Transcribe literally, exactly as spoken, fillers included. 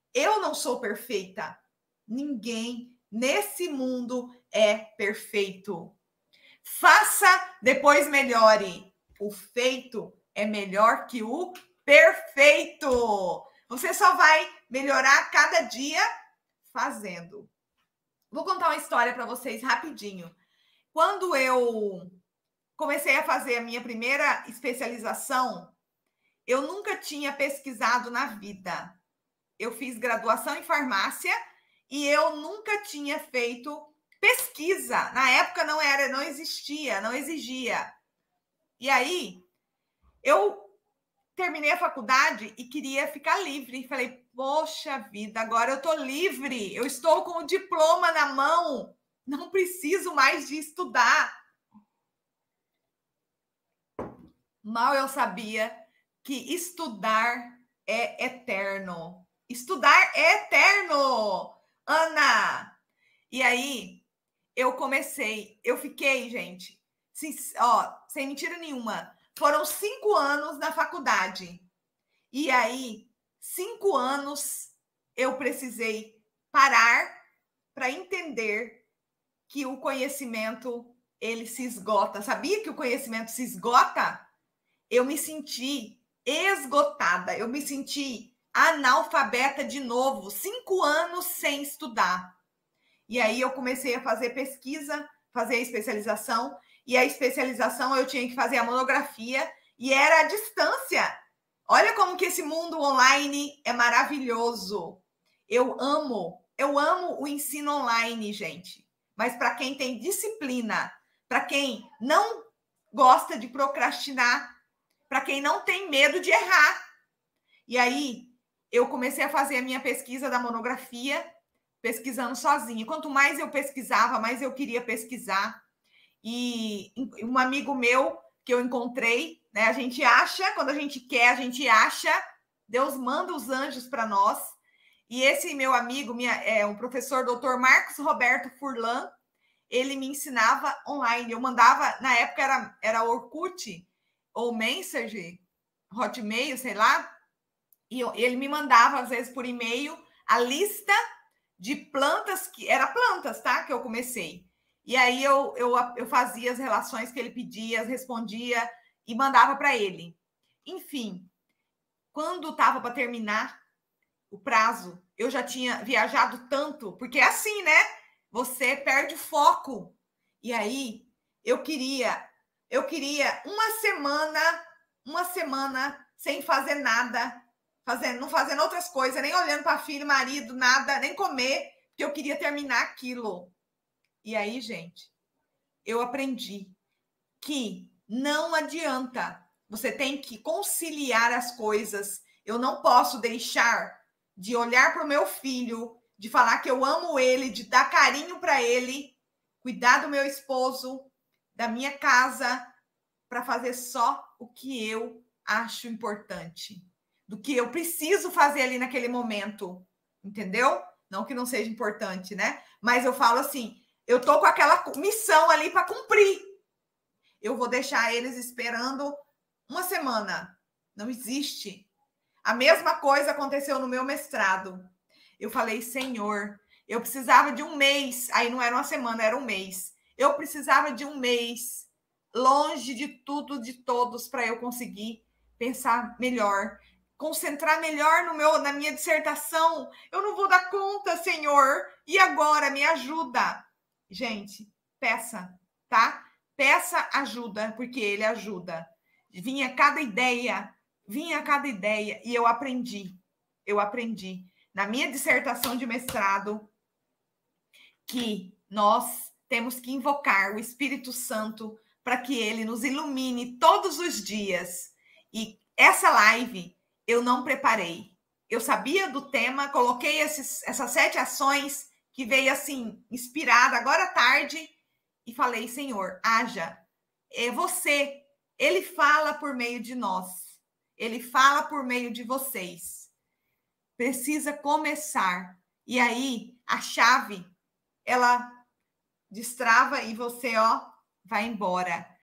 Eu não sou perfeita. Ninguém nesse mundo é perfeito. Faça, depois melhore. O feito é melhor que o perfeito. Você só vai melhorar cada dia fazendo. Vou contar uma história para vocês rapidinho. Quando eu comecei a fazer a minha primeira especialização, eu nunca tinha pesquisado na vida. Eu fiz graduação em farmácia e eu nunca tinha feito pesquisa. Na época não era, não existia, não exigia. E aí, eu terminei a faculdade e queria ficar livre. Falei, poxa vida, agora eu tô livre. Eu estou com o diploma na mão. Não preciso mais de estudar. Mal eu sabia que estudar é eterno. Estudar é eterno, Ana. E aí, eu comecei, eu fiquei, gente, sem, ó, sem mentira nenhuma, foram cinco anos na faculdade. E aí, cinco anos, eu precisei parar para entender que o conhecimento, ele se esgota. Sabia que o conhecimento se esgota? Eu me senti esgotada, eu me senti analfabeta de novo, cinco anos sem estudar. E aí eu comecei a fazer pesquisa, fazer a especialização, e a especialização eu tinha que fazer a monografia, e era à distância. Olha como que esse mundo online é maravilhoso. Eu amo, eu amo o ensino online, gente. Mas para quem tem disciplina, para quem não gosta de procrastinar, para quem não tem medo de errar. E aí, eu comecei a fazer a minha pesquisa da monografia, pesquisando sozinha. Quanto mais eu pesquisava, mais eu queria pesquisar. E um amigo meu que eu encontrei, né? A gente acha, quando a gente quer, a gente acha. Deus manda os anjos para nós. E esse meu amigo, minha, é um professor, doutor Marcos Roberto Furlan, ele me ensinava online. Eu mandava, na época era, era Orkut, ou Messenger, Hotmail, sei lá, e ele me mandava, às vezes, por e-mail, a lista de plantas, que era plantas, tá? Que eu comecei. E aí eu, eu, eu fazia as relações que ele pedia, respondia e mandava para ele. Enfim, quando estava para terminar o prazo, eu já tinha viajado tanto, porque é assim, né? Você perde foco. E aí eu queria Eu queria uma semana, uma semana sem fazer nada, fazendo, não fazendo outras coisas, nem olhando para filho, marido, nada, nem comer, porque eu queria terminar aquilo. E aí, gente, eu aprendi que não adianta. Você tem que conciliar as coisas. Eu não posso deixar de olhar para o meu filho, de falar que eu amo ele, de dar carinho para ele, cuidar do meu esposo, da minha casa, para fazer só o que eu acho importante, do que eu preciso fazer ali naquele momento, entendeu? Não que não seja importante, né? Mas eu falo assim, eu tô com aquela missão ali para cumprir. Eu vou deixar eles esperando uma semana. Não existe. A mesma coisa aconteceu no meu mestrado. Eu falei, Senhor, eu precisava de um mês. Aí não era uma semana, era um mês. Eu precisava de um mês longe de tudo, de todos, para eu conseguir pensar melhor, concentrar melhor no meu, na minha dissertação. Eu não vou dar conta, Senhor. E agora, me ajuda. Gente, peça, tá? Peça ajuda, porque Ele ajuda. Vinha cada ideia, vinha cada ideia, e eu aprendi. Eu aprendi na minha dissertação de mestrado que nós temos que invocar o Espírito Santo para que ele nos ilumine todos os dias. E essa live eu não preparei. Eu sabia do tema, coloquei esses, essas sete ações que veio assim, inspirada agora à tarde, e falei, Senhor, haja. É você. Ele fala por meio de nós. Ele fala por meio de vocês. Precisa começar. E aí, a chave, ela destrava e você, ó, vai embora.